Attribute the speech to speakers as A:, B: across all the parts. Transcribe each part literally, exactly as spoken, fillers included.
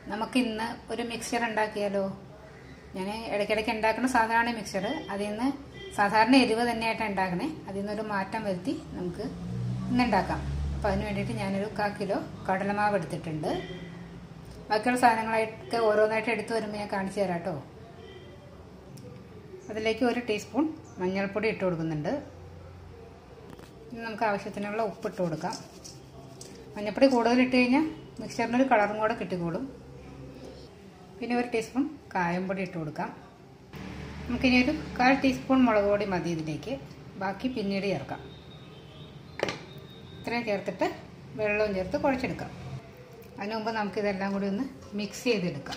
A: നമുക്ക് ഇന്ന് ഒരു മിക്സർ ഉണ്ടാക്കിയാലോ? ഞാൻ ഇടയ്ക്കിടയ്ക്ക് ഉണ്ടാക്കുന്ന സാധാരണ മിക്സർ, അതിൽ നിന്ന് സാധാരണ എരിവ് തന്നെയായിട്ട് ഉണ്ടാക്കണേ. അതിൽ നിന്നൊരു മാറ്റം വരുത്തി നമുക്ക് ഇന്ന് ഉണ്ടാക്കാം. അപ്പോൾ അതിന് വേണ്ടിയിട്ട് ഞാനൊരു കാ കിലോ കടലമാവ് എടുത്തിട്ടുണ്ട്. ബാക്കിയുള്ള സാധനങ്ങളായിട്ട് ഓരോന്നായിട്ട് എടുത്തു വരുമ്പോൾ ഞാൻ കാണിച്ചു തരാം കേട്ടോ. അതിലേക്ക് ഒരു ടീസ്പൂൺ മഞ്ഞൾപ്പൊടി ഇട്ട് കൊടുക്കുന്നുണ്ട്. ഇനി നമുക്ക് ആവശ്യത്തിനുള്ള ഉപ്പ് ഇട്ട് കൊടുക്കാം. മഞ്ഞൾപ്പൊടി കൂടുതൽ ഇട്ട് കഴിഞ്ഞാൽ മിക്സറിനൊരു കളറും കൂടെ കിട്ടിക്കോളും. പിന്നെ ഒരു ടീസ്പൂൺ കായംപൊടി ഇട്ട് കൊടുക്കാം. നമുക്കിനി ഒരു കാൽ ടീസ്പൂൺ മുളക് പൊടി മതി ഇതിലേക്ക്. ബാക്കി പിന്നീട് ചേർക്കാം. ഇത്രയും ചേർത്തിട്ട് വെള്ളവും ചേർത്ത് കുഴച്ചെടുക്കാം. അതിന് മുമ്പ് നമുക്കിതെല്ലാം കൂടി ഒന്ന് മിക്സ് ചെയ്തെടുക്കാം.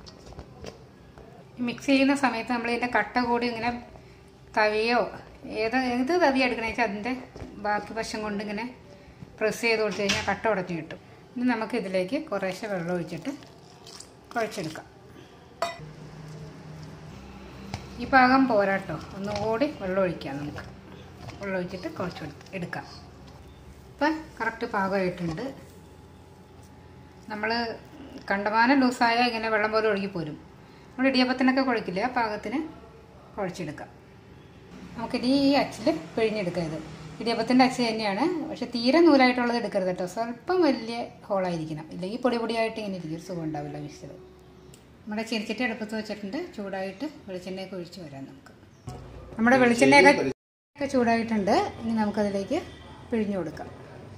A: മിക്സ് ചെയ്യുന്ന സമയത്ത് നമ്മൾ ഇതിൻ്റെ കട്ട കൂടി ഇങ്ങനെ തവിയോ ഏത് ഏത് തവി എടുക്കണമെന്ന് വെച്ചാൽ അതിൻ്റെ ബാക്കി വശം കൊണ്ട് ഇങ്ങനെ പ്രസ് ചെയ്ത് കൊടുത്തു കഴിഞ്ഞാൽ കട്ട ഉടഞ്ഞ് കിട്ടും. ഇനി നമുക്ക് ഇതിലേക്ക് കുറേശ്ശെ വെള്ളം ഒഴിച്ചിട്ട് കുഴച്ചെടുക്കാം. ഈ പാകം പോരാട്ടോ, ഒന്നുകൂടി വെള്ളം ഒഴിക്കാം. നമുക്ക് വെള്ളം ഒഴിച്ചിട്ട് കുഴച്ച് എടുക്കാം. ഇപ്പം കറക്റ്റ് പാകമായിട്ടുണ്ട്. നമ്മൾ കണ്ടമാനം ലൂസായാൽ ഇങ്ങനെ വെള്ളം പോലെ ഒഴുകിപ്പോരും. നമ്മൾ ഇടിയപ്പത്തിനൊക്കെ കുഴക്കില്ല, ആ പാകത്തിന് കുഴച്ചെടുക്കാം. നമുക്കിനി ഈ അച്ചിൽ പിഴിഞ്ഞെടുക്കാം. ഇത് ഇടിയപ്പത്തിൻ്റെ അച്ച് തന്നെയാണ്, പക്ഷെ തീരെ നൂലായിട്ടുള്ളത് എടുക്കരുത് കേട്ടോ. സ്വല്പം വലിയ ഹോളായിരിക്കണം, ഇല്ലെങ്കിൽ പൊടി പൊടിയായിട്ട് ഇങ്ങനെ ഇരിക്കും, ഒരു സുഖം ഉണ്ടാവില്ല മിക്സർ. നമ്മുടെ ചീനിച്ചട്ടി അടുപ്പത്ത് വെച്ചിട്ടുണ്ട്. ചൂടായിട്ട് വെളിച്ചെണ്ണയൊക്കെ ഒഴിച്ച് വരാം നമുക്ക്. നമ്മുടെ വെളിച്ചെണ്ണയൊക്കെ ചൂടായിട്ടുണ്ട്. ഇനി നമുക്കതിലേക്ക് പിഴിഞ്ഞു കൊടുക്കാം.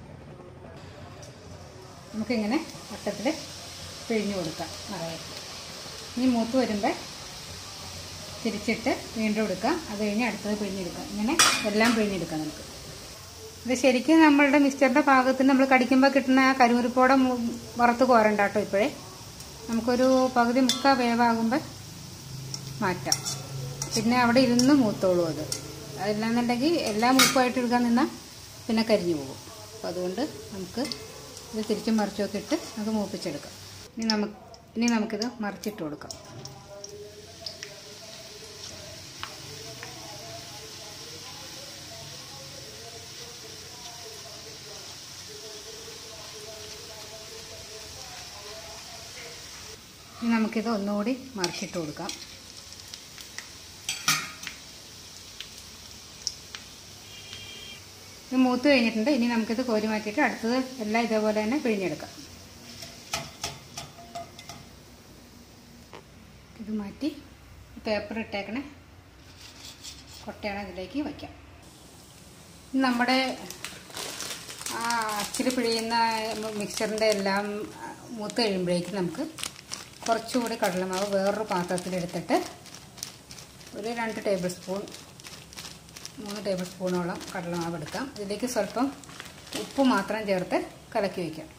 A: നമുക്കിങ്ങനെ വട്ടത്തിൽ പിഴിഞ്ഞു കൊടുക്കാം നിറയെ. ഇനി മൂത്ത് വരുമ്പോൾ തിരിച്ചിട്ട് വീണ്ടും എടുക്കാം. അത് കഴിഞ്ഞ് അടുത്തത് പിഴിഞ്ഞെടുക്കാം. ഇങ്ങനെ എല്ലാം പിഴിഞ്ഞെടുക്കാം നമുക്ക്. ഇത് ശരിക്കും നമ്മളുടെ മിക്സ്ചറിൻ്റെ പാകത്തിന് നമ്മൾ കടിക്കുമ്പോൾ കിട്ടുന്ന ആ കരുമുരിപ്പോടെ വറുത്ത് കോരണ്ട കേട്ടോ. ഇപ്പോഴേ നമുക്കൊരു പകുതി മുക്കാൽ വേവാകുമ്പോൾ മാറ്റാം. പിന്നെ അവിടെ ഇരുന്ന് മൂത്തോളൂ. അത് അതില്ലാന്നുണ്ടെങ്കിൽ എല്ലാം മൂപ്പായിട്ട് എടുക്കാൻ നിന്നാൽ പിന്നെ കരിഞ്ഞു പോകും. അപ്പോൾ അതുകൊണ്ട് നമുക്ക് ഇത് തിരിച്ചും മറിച്ചൊക്കെ ഇട്ട് നമുക്ക് മൂപ്പിച്ചെടുക്കാം. ഇനി നമുക്ക് ഇനി നമുക്കിത് മറിച്ചിട്ട് കൊടുക്കാം. ഇനി നമുക്കിത് ഒന്നുകൂടി മറിച്ചിട്ട് കൊടുക്കാം. ഇത് മൂത്ത് കഴിഞ്ഞിട്ടുണ്ട്. ഇനി നമുക്കിത് കോരി മാറ്റിയിട്ട് അടുത്തത് എല്ലാം ഇതേപോലെ തന്നെ പിഴിഞ്ഞെടുക്കാം. ഇത് മാറ്റി പേപ്പർ ഇട്ടേക്കണേ കൊട്ടയാണ് അതിലേക്ക് വയ്ക്കാം. നമ്മുടെ ആ അച്ചിൽ പിഴിയുന്ന മിക്സറിൻ്റെ എല്ലാം മൂത്ത് കഴിയുമ്പോഴേക്കും നമുക്ക് കുറച്ചുകൂടി കടലമാവ് വേറൊരു പാത്രത്തിലെടുത്തിട്ട് ഒരു രണ്ട് ടേബിൾ സ്പൂൺ മൂന്ന് ടേബിൾ സ്പൂണോളം കടലമാവ് എടുക്കാം. ഇതിലേക്ക് സ്വല്പം ഉപ്പ് മാത്രം ചേർത്ത് കലക്കി വയ്ക്കാം.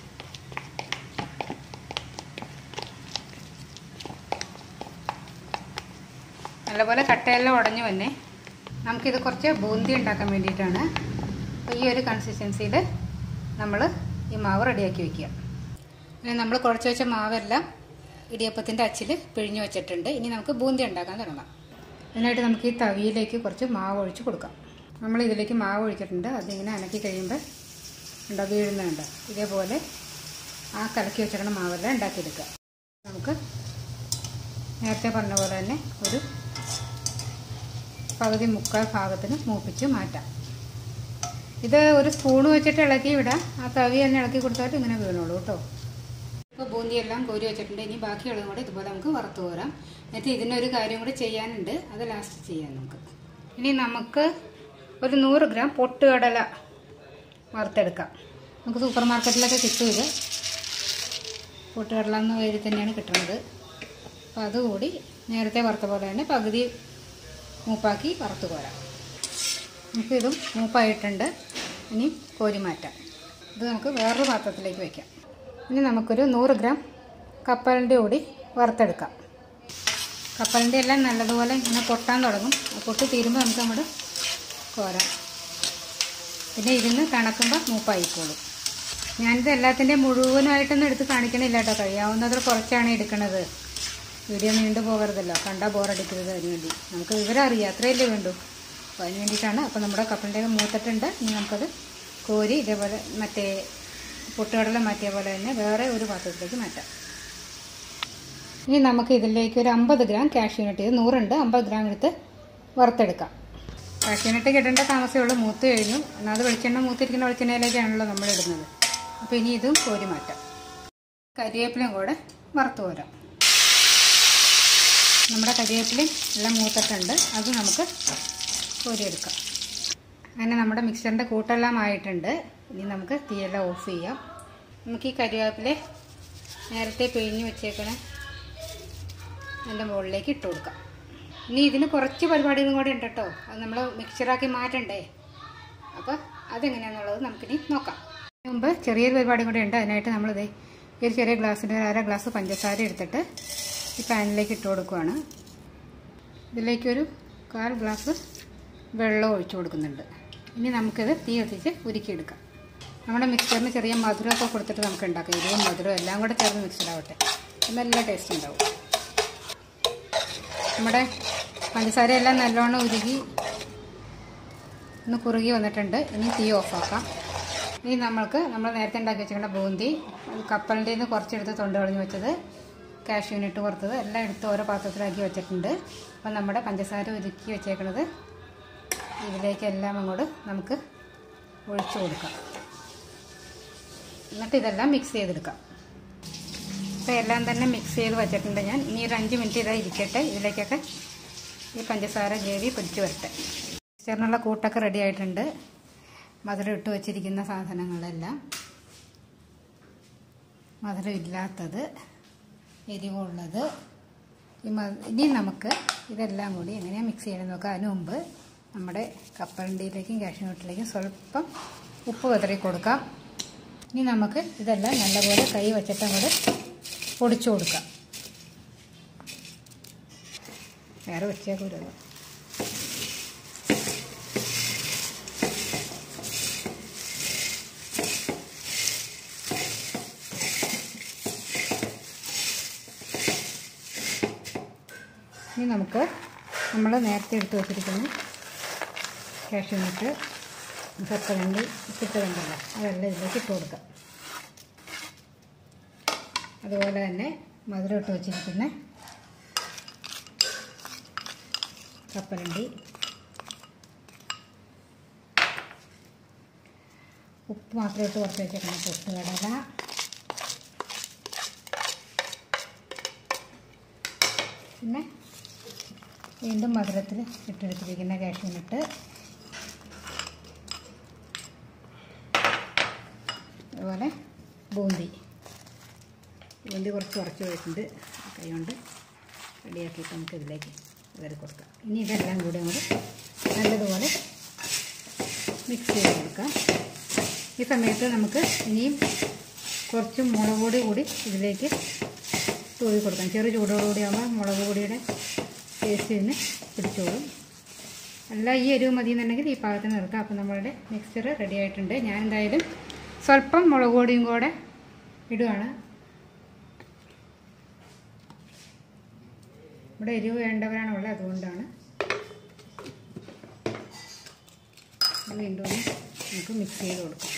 A: നല്ലപോലെ കട്ടയെല്ലാം ഉടഞ്ഞു വന്നെ. നമുക്കിത് കുറച്ച് ബൂന്തി ഉണ്ടാക്കാൻ വേണ്ടിയിട്ടാണ്. അപ്പോൾ ഈ ഒരു കൺസിസ്റ്റൻസിയിൽ നമ്മൾ ഈ മാവ് റെഡിയാക്കി വയ്ക്കുക. ഇനി നമ്മൾ കുഴച്ച് വെച്ച മാവെല്ലാം ഇടിയപ്പത്തിൻ്റെ അച്ചിൽ പിഴിഞ്ഞു വെച്ചിട്ടുണ്ട്. ഇനി നമുക്ക് ബൂന്തി ഉണ്ടാക്കാൻ തുടങ്ങാം. അതിനായിട്ട് നമുക്ക് ഈ തവിയിലേക്ക് കുറച്ച് മാവ് ഒഴിച്ച് കൊടുക്കാം. നമ്മൾ ഇതിലേക്ക് മാവ് ഒഴിച്ചിട്ടുണ്ട്. അതിങ്ങനെ അനക്കി കഴിയുമ്പോൾ ഉണ്ടോ വീഴുന്നുണ്ട്. ഇതേപോലെ ആ കലക്കി വെച്ചിരിക്കുന്ന മാവെല്ലാം ഉണ്ടാക്കിയെടുക്കുക. നമുക്ക് നേരത്തെ പറഞ്ഞ പോലെ തന്നെ ഒരു പകുതി മുക്കാൽ ഭാഗത്തിന് മൂപ്പിച്ച് മാറ്റാം. ഇത് ഒരു സ്പൂണ് വെച്ചിട്ട് ഇളക്കി വിടാം. ആ തവി തന്നെ ഇളക്കി കൊടുത്താൽ ഇങ്ങനെ വീണോളൂ കേട്ടോ. ഇപ്പോൾ ബൂന്തിയെല്ലാം കോരി വെച്ചിട്ടുണ്ട്. ഇനി ബാക്കിയുള്ളതും കൂടെ ഇതുപോലെ നമുക്ക് വറുത്ത് കോരാം. എന്നിട്ട് ഇതിനൊരു കാര്യം കൂടി ചെയ്യാനുണ്ട്, അത് ലാസ്റ്റ് ചെയ്യാം നമുക്ക്. ഇനി നമുക്ക് ഒരു നൂറ് ഗ്രാം പൊട്ടുകടല വറുത്തെടുക്കാം. നമുക്ക് സൂപ്പർ മാർക്കറ്റിലൊക്കെ കിട്ടും. ഇത് പൊട്ടുകടല എന്ന പേരിൽ തന്നെയാണ് കിട്ടുന്നത്. അപ്പോൾ അതുകൂടി നേരത്തെ വറുത്ത പോലെ തന്നെ പകുതി മൂപ്പാക്കി വറുത്ത് കോരാം. നമുക്കിതും മൂപ്പായിട്ടുണ്ട്. ഇനി കോരി മാറ്റാം. ഇത് നമുക്ക് വേറൊരു പാത്രത്തിലേക്ക് വയ്ക്കാം. ഇനി നമുക്കൊരു നൂറ് ഗ്രാം കപ്പലിൻ്റെ കൂടി വറുത്തെടുക്കാം. കപ്പലിൻ്റെ എല്ലാം നല്ലതുപോലെ ഇങ്ങനെ പൊട്ടാൻ തുടങ്ങും. പൊട്ടി തീരുമ്പോൾ നമുക്ക് നമ്മുടെ കോരാം. പിന്നെ ഇരുന്ന് തണുക്കുമ്പോൾ മൂപ്പായിക്കോളും. ഞാനിത് എല്ലാത്തിൻ്റെയും മുഴുവനായിട്ടൊന്നും എടുത്ത് കാണിക്കണില്ല കേട്ടോ. കഴിയാവുന്നത്ര കുറച്ചാണ് എടുക്കുന്നത്. വീഡിയോ നീണ്ടു പോകരുതല്ലോ, കണ്ടാൽ ബോറടിക്കരുത്. അതിന് വേണ്ടി നമുക്ക് വിവരം അറിയാം, അത്രയല്ലേ വേണ്ടൂ. അപ്പോൾ അതിന് വേണ്ടിയിട്ടാണ്. അപ്പോൾ നമ്മുടെ കപ്പലിൻ്റെ മൂത്തിട്ടുണ്ട്. ഇനി നമുക്കത് കോരി ഇതേപോലെ മറ്റേ പൊട്ടുകടല മാറ്റിയ പോലെ തന്നെ വേറെ ഒരു പാത്രത്തിലേക്ക് മാറ്റാം. ഇനി നമുക്ക് ഇതിലേക്ക് ഒരു അമ്പത് ഗ്രാം കാഷ്യൂ നട്ട്, ഇത് നൂറുണ്ട്, അമ്പത് ഗ്രാം എടുത്ത് വറുത്തെടുക്കാം. കാഷ്യൂ നട്ട് കിടേണ്ട താമസമേ ഉള്ളൂ, മൂത്ത് കഴിഞ്ഞു. എന്നാൽ അത് വെളിച്ചെണ്ണ മൂത്തിരിക്കുന്ന വെളിച്ചെണ്ണയിലേക്കാണല്ലോ നമ്മൾ ഇടുന്നത്. അപ്പോൾ ഇനി ഇതും കോരി മാറ്റാം. കരിവേപ്പിലയും കൂടെ വറുത്ത് കോരാം. നമ്മുടെ കരിവേപ്പിലയും എല്ലാം മൂത്തിട്ടുണ്ട്, അത് നമുക്ക് കോരിയെടുക്കാം. അങ്ങനെ നമ്മുടെ മിക്സറിൻ്റെ കൂട്ടെല്ലാം ആയിട്ടുണ്ട്. ഇനി നമുക്ക് തീയെല്ലാം ഓഫ് ചെയ്യാം. നമുക്ക് ഈ കരിവേപ്പില നേരത്തെ പിഴിഞ്ഞ് വെച്ചേക്കണ അതിൻ്റെ മുകളിലേക്ക് ഇട്ട് കൊടുക്കാം. ഇനി ഇതിന് കുറച്ച് പരിപാടികളും കൂടെ ഉണ്ട് കേട്ടോ, അത് നമ്മൾ മിക്സറാക്കി മാറ്റണ്ടേ. അപ്പോൾ അതെങ്ങനെയാണെന്നുള്ളത് നമുക്കിനി നോക്കാം. അതിന് മുമ്പ് ചെറിയൊരു പരിപാടി കൂടെ ഉണ്ട്. അതിനായിട്ട് നമ്മളിത് ഈ ഒരു ചെറിയ ഗ്ലാസ്സിൻ്റെ അര ഗ്ലാസ് പഞ്ചസാര എടുത്തിട്ട് ഈ പാനിലേക്ക് ഇട്ട് കൊടുക്കുകയാണ്. ഇതിലേക്കൊരു കാൽ ഗ്ലാസ് വെള്ളം ഒഴിച്ചു കൊടുക്കുന്നുണ്ട്. ഇനി നമുക്കിത് തീ കത്തിച്ച് ഉരുക്കിയെടുക്കാം. നമ്മുടെ മിക്സറിന് ചെറിയ മധുരമൊക്കെ കൊടുത്തിട്ട് നമുക്ക് ഉണ്ടാക്കാം. എരിവും മധുരവും എല്ലാം കൂടെ ചേർന്ന് മിക്സഡാവട്ടെ, നല്ല ടേസ്റ്റ് ഉണ്ടാവും. നമ്മുടെ പഞ്ചസാര എല്ലാം നല്ലോണം ഉരുകി ഒന്ന് കുറുകി വന്നിട്ടുണ്ട്. ഇനി തീ ഓഫാക്കാം. ഇനി നമ്മൾക്ക് നമ്മൾ നേരത്തെ ഉണ്ടാക്കി വെച്ചിട്ടുള്ള ബൂന്തി, കപ്പലിൻ്റെ നിന്ന് കുറച്ചെടുത്ത് തൊണ്ട് കളഞ്ഞ് വെച്ചത്, കാഷ്യൂ നട്ട് വറുത്തത് എല്ലാം എടുത്ത് ഓരോ പാത്രത്തിലാക്കി വെച്ചിട്ടുണ്ട്. അപ്പം നമ്മുടെ പഞ്ചസാര ഉരുക്കി വെച്ചേക്കുന്നത് ഇതിലേക്കെല്ലാം അങ്ങോട്ട് നമുക്ക് ഒഴിച്ചു കൊടുക്കാം. എന്നിട്ട് ഇതെല്ലാം മിക്സ് ചെയ്തെടുക്കാം. അപ്പോൾ എല്ലാം തന്നെ മിക്സ് ചെയ്ത് വെച്ചിട്ടുണ്ട് ഞാൻ. ഇനി ഒരു അഞ്ച് മിനിറ്റ് ഇതാ ഇരിക്കട്ടെ. ഇതിലേക്കൊക്കെ ഈ പഞ്ചസാര ഗ്രേവി പിടിച്ച് വരട്ടെ. മിക്സറിനുള്ള കൂട്ടൊക്കെ റെഡി ആയിട്ടുണ്ട്. മധുരം ഇട്ട് വെച്ചിരിക്കുന്ന സാധനങ്ങളെല്ലാം, മധുരം ഇല്ലാത്തത്, എരിവുള്ളത്. ഈ ഇനി നമുക്ക് ഇതെല്ലാം കൂടി എങ്ങനെയാണ് മിക്സ് ചെയ്യണമെന്ന് നോക്കാം. അതിന് മുമ്പ് നമ്മുടെ കപ്പലണ്ടിയിലേക്കും കാഷ്യൂ നട്ടിലേക്കും സ്വല്പം ഉപ്പ് വിതറി കൊടുക്കാം. ഇനി നമുക്ക് ഇതെല്ലാം നല്ലപോലെ കൈ വെച്ചിട്ട് അങ്ങോട്ട് പൊടിച്ചു കൊടുക്കാം. വേറെ വെച്ചേക്കൂരല്ലോ. ഇനി നമുക്ക് നമ്മൾ നേരത്തെ എടുത്ത് വെച്ചിരിക്കുന്ന കാഷ്യൂ നട്ട്, കപ്പലണ്ടി ഇട്ടിട്ടുണ്ടല്ലോ, അതെല്ലാം ഇതിലേക്ക് ഇട്ട് കൊടുക്കാം. അതുപോലെ തന്നെ മധുരം ഇട്ട് വെച്ചിരിക്കുന്ന കപ്പലണ്ടി, ഉപ്പ് മാത്രം ഇട്ട് കുറച്ച് വെച്ചേക്കണം, പൊട്ടുകടല, പിന്നെ വീണ്ടും മധുരത്തിൽ ഇട്ടെടുത്തിരിക്കുന്ന കാഷ്യൂ നട്ട്, അതുപോലെ ബൂന്തി ബൂന്തി കുറച്ച് കുറച്ച് വെച്ചിട്ടുണ്ട്. കൈ കൊണ്ട് റെഡിയാക്കിയിട്ട് നമുക്ക് ഇതിലേക്ക് വിതറി കൊടുക്കാം. ഇനി ഇതെല്ലാം കൂടി അങ്ങോട്ട് നല്ലതുപോലെ മിക്സ് ചെയ്ത് കൊടുക്കാം. ഈ സമയത്ത് നമുക്ക് ഇനിയും കുറച്ച് മുളക് പൊടി കൂടി ഇതിലേക്ക് തൂവി കൊടുക്കാം. ചെറു ചൂടോടുകൂടി ആകുമ്പോൾ മുളക് പൊടിയുടെ ടേസ്റ്റ് ഇതിന് പിടിച്ചോളും. അല്ല ഈ എരിവ് മതി എന്നുണ്ടെങ്കിൽ ഈ പാകത്തിന് നിർത്താം. അപ്പോൾ നമ്മളുടെ മിക്സ്ചർ റെഡി ആയിട്ടുണ്ട്. ഞാൻ എന്തായാലും സ്വല്പം മുളക് പൊടിയും കൂടെ ഇടുകയാണ്. ഇവിടെ എരിവ് വേണ്ടവരാണുള്ളത്, അതുകൊണ്ടാണ്. വീണ്ടും നമുക്ക് മിക്സ് ചെയ്ത് കൊടുക്കാം.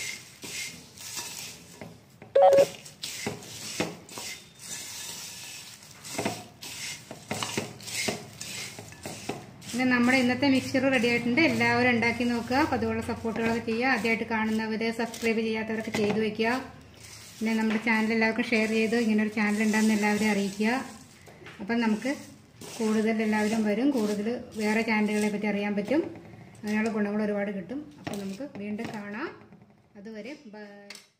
A: പിന്നെ നമ്മുടെ ഇന്നത്തെ മിക്സ്ചർ റെഡി ആയിട്ടുണ്ട്. എല്ലാവരും ഉണ്ടാക്കി നോക്കുക. അപ്പോൾ അതുപോലെ സപ്പോർട്ടുകളൊക്കെ ചെയ്യുക. ആദ്യമായിട്ട് കാണുന്നവർ, സബ്സ്ക്രൈബ് ചെയ്യാത്തവരൊക്കെ ചെയ്തു വയ്ക്കുക. പിന്നെ നമ്മുടെ ചാനൽ എല്ലാവർക്കും ഷെയർ ചെയ്ത് ഇങ്ങനൊരു ചാനൽ ഉണ്ടെന്ന് എല്ലാവരും അറിയിക്കുക. അപ്പം നമുക്ക് കൂടുതൽ എല്ലാവരും വരും, കൂടുതൽ വേറെ ചാനലുകളെ പറ്റി അറിയാൻ പറ്റും. അങ്ങനെയുള്ള ഗുണങ്ങൾ ഒരുപാട് കിട്ടും. അപ്പോൾ നമുക്ക് വീണ്ടും കാണാം. അതുവരെ ബൈ.